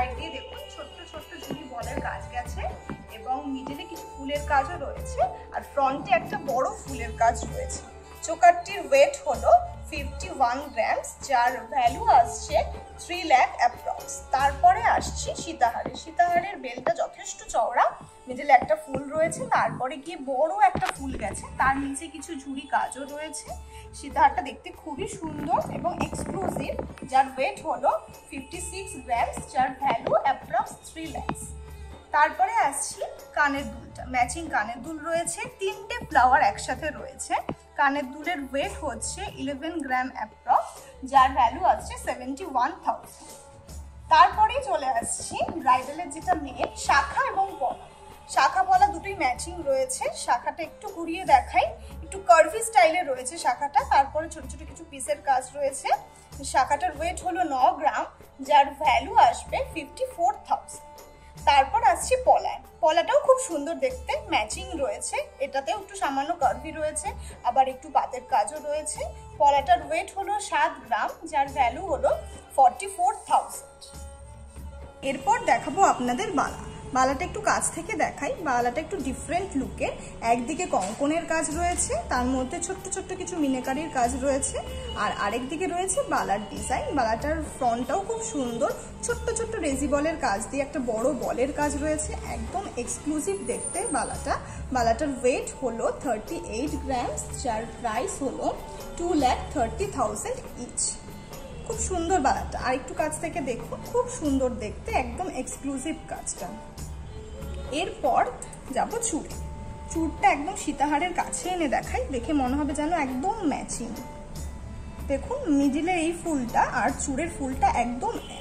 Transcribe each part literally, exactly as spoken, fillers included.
Side দিয়ে দেখুন ছোট্ট ছোট্ট ঝুড়ি বলের কাজ গেছে এবং মিডলে কিছু ফুলের কাজও রয়েছে আর ফ্রন্টে একটা বড় ফুলের কাজ রয়েছে। চোকারটির ওয়েট হলো ফিফটি ওয়ান গ্রামস, যার ভ্যালু আসছে থ্রি লাখ অ্যাপ্রক্স। তারপরে আসছি সীতাহারে। সীতাহারের বেলটা যথেষ্ট চওড়া, মিডলে একটা ফুল রয়েছে, তারপরে গিয়ে বড় একটা ফুল গেছে, তার নিচে কিছু ঝুড়ি কাজও রয়েছে। সীতাহারটা দেখতে খুবই সুন্দর এবং এক্সক্লুসিভ, যার ওয়েট হলো ফিফটি সিক্স গ্রামস, যার ভ্যালু অ্যাপ্রক্স থ্রি ল্যাক্স। তারপরে আসছি কানের দুলটা। ম্যাচিং কানের দুল রয়েছে, তিনটে ফ্লাওয়ার একসাথে রয়েছে। কানের দুলের ওয়েট হচ্ছে ইলেভেন গ্রাম অ্যাপ্রক্স, যার ভ্যালু আছে সেভেন্টি ওয়ান থাউজেন্ড। তারপরেই চলে আসছি ব্রাইডালের যেটা মেন, শাখা এবং পলা। শাখা পলা দুটোই ম্যাচিং রয়েছে। শাখাটা একটু ঘুরিয়ে দেখাই, একটু কার্ভি স্টাইলে রয়েছে শাখাটা, তারপরে ছোট ছোট কিছু পিসের কাজ রয়েছে। শাখাটার ওয়েট হলো ন গ্রাম, যার ভ্যালু আসবে ফিফটি ফোর থাউজেন্ড। তারপর আসছি পলায়। পলাটাও খুব সুন্দর দেখতে, ম্যাচিং রয়েছে, এটাতেও একটু সামান্য কার্ভি রয়েছে, আবার একটু পাতের কাজও রয়েছে। পলাটার ওয়েট হলো সাত গ্রাম, যার ভ্যালু হলো ফর্টি ফোর থাউজেন্ড। এরপর দেখাবো আপনাদের বালা। বালাটা একটু কাছ থেকে দেখাই। বালাটা একটু ডিফারেন্ট লুকের, একদিকে কঙ্কনের কাজ রয়েছে, তার মধ্যে ছোট্ট ছোট্ট কিছু মিনাকারির কাজ রয়েছে, আর আরেক দিকে রয়েছে বালার ডিজাইন। বালাটার ফ্রন্টটাও খুব সুন্দর, ছোট্ট ছোট্ট রেজি বলের কাজ দিয়ে একটা বড় বলের কাজ রয়েছে, একদম এক্সক্লুসিভ দেখতে বালাটা। বালাটার ওয়েট হলো থার্টি এইট গ্রামস, যার প্রাইস হলো two lakh thirty thousand each. খুব সুন্দর বালাটা, আর একটু কাছ থেকে দেখুন, খুব সুন্দর দেখতে, একদম এক্সক্লুসিভ কাজটা। এরপর যাব চুড়ে। চুড়টা একদম সীতাহারের কাছে এনে দেখাই, দেখে মনে হবে যেন একদম ম্যাচিং। দেখুন মিডিলের এই ফুলটা আর চুড়ের ফুলটা একদম এক।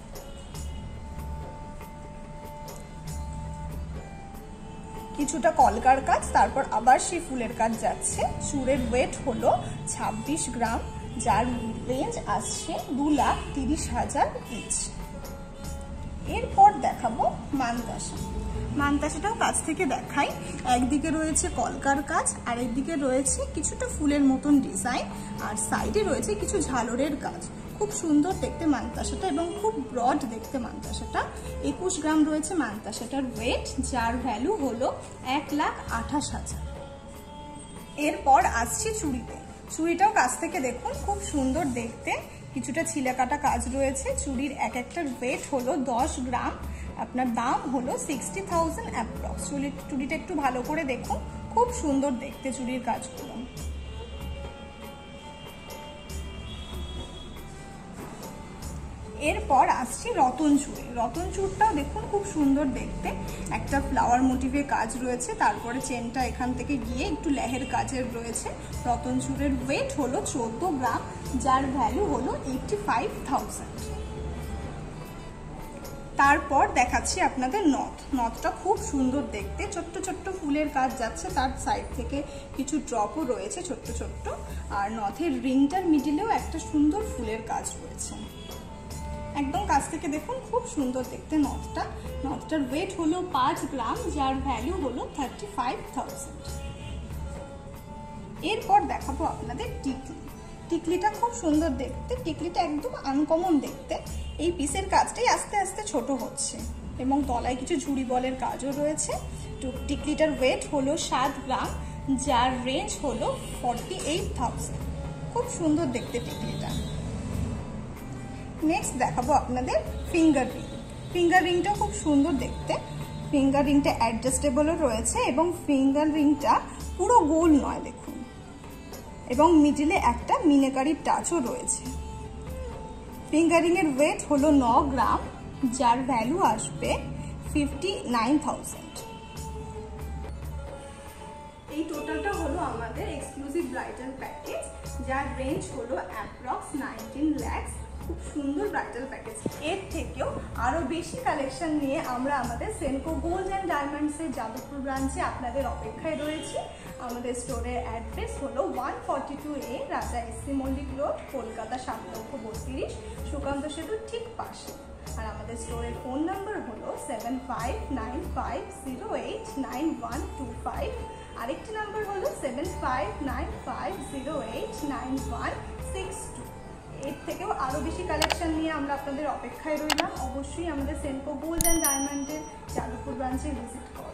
কিছুটা কলকার কাজ, তারপর আবার সেই ফুলের কাজ যাচ্ছে। চুড়ের ওয়েট হলো ছাব্বিশ গ্রাম, যার রেঞ্জ আসছে দু লাখ তিরিশ হাজার ইচ। এরপর দেখাবো মানতাসা। মানতাসাটাও কাছ থেকে দেখাই। একদিকে রয়েছে কলকার কাজ, আর একদিকে রয়েছে কিছুটা ফুলের মতন ডিজাইন, আর সাইডে রয়েছে কিছু ঝালরের কাজ। খুব সুন্দর দেখতে মানতাসাটা এবং খুব ব্রড দেখতে মানতাসাটা। একুশ গ্রাম রয়েছে মানতাসাটার ওয়েট, যার ভ্যালু হলো এক লাখ আঠাশ হাজার। এরপর আসছি চুড়িতে। চুড়িটাও কাছ থেকে দেখুন, খুব সুন্দর দেখতে, কিছুটা ছিলে কাটা কাজ রয়েছে। চুড়ির এক একটার ওয়েট হলো দশ গ্রাম, আপনার দাম হলো সিক্সটি থাউজেন্ড অ্যাপ্রক্স। চুড়ির চুড়িটা একটু ভালো করে দেখুন, খুব সুন্দর দেখতে চুড়ির কাজগুলো। এরপর আসছি রতন চুড়ি। রতন চুড়টাও দেখুন খুব সুন্দর দেখতে, একটা ফ্লাওয়ার মোটিভে কাজ রয়েছে, তারপরে চেনটা এখান থেকে গিয়ে একটু লেহের কাজের রয়েছে। রতন চুড়ের ওয়েট হলো চোদ্দ গ্রাম, যার ভ্যালু হলো এইটটি ফাইভ থাউজেন্ড। তারপর দেখাচ্ছি আপনাদের নথ। নথটা খুব সুন্দর দেখতে, ছোট্ট ছোট্ট ফুলের কাজ যাচ্ছে, তার সাইড থেকে কিছু ড্রপও রয়েছে ছোট্ট ছোট্ট, আর নথের রিংটার মিডিলেও একটা সুন্দর ফুলের কাজ রয়েছে। একদম কাছ থেকে দেখুন, খুব সুন্দর দেখতে নথটা। নথটার ওয়েট হলো পাঁচ গ্রাম, যার ভ্যালু হলো থার্টি ফাইভ থাউজেন্ড। এরপর দেখাবো আপনাদের টিকলি। টিকলিটা খুব সুন্দর দেখতে, টিকলিটা একদম আনকমন দেখতে। এই পিসের কাজটাই আস্তে আস্তে ছোট হচ্ছে এবং তলায় কিছু ঝুড়ি বলের কাজও রয়েছে। তো টিকলিটার ওয়েট হলো সাত গ্রাম, যার রেঞ্জ হলো ফর্টি এইট থাউজেন্ড। খুব সুন্দর দেখতে টিকলিটা। নেক্সট দেখাবো আপনাদের ফিঙ্গার রিং। ফিঙ্গার রিংটা খুব সুন্দর দেখতে। ফিঙ্গার রিংটা অ্যাডজাস্টেবলও রয়েছে এবং ফিঙ্গার রিংটা পুরো গোল নয় দেখুন, এবং মিডিলে একটা মিনাকারি টাচও রয়েছে। ফিঙ্গার রিং এর ওয়েট হলো ন গ্রাম, যার ভ্যালু আসবে ফিফটি নাইন থাউজেন্ড। এই টোটালটা হলো আমাদের এক্সক্লুসিভ ব্রাইডাল প্যাকেজ, যার রেঞ্জ হলো অ্যাপ্রক্স নাইনটিন ল্যাক্স। খুব সুন্দর ব্রাইডাল প্যাকেজ। এর থেকেও আরও বেশি কালেকশন নিয়ে আমরা আমাদের সেনকো গোল্ড অ্যান্ড ডায়মন্ডসের যাদবপুর ব্রাঞ্চে আপনাদের অপেক্ষায় রয়েছি। আমাদের স্টোরের অ্যাড্রেস হলো ওয়ান ফর্টি টু এ রাজা এসসি মল্লিক রোড, কলকাতা সাত লক্ষ বত্রিশ, সুকান্ত সেতুর ঠিক পাশে। আর আমাদের স্টোরের ফোন নাম্বার হলো seven five nine five zero eight nine one two five. আরেকটি নাম্বার হলো seven five nine five zero eight nine one six two. এর থেকেও আরও বেশি কালেকশন নিয়ে আমরা আপনাদের অপেক্ষায় রইলাম। অবশ্যই আমাদের সেনকো গোল্ড অ্যান্ড ডায়মন্ডের যাদবপুর ব্রাঞ্চে ভিজিট করুন।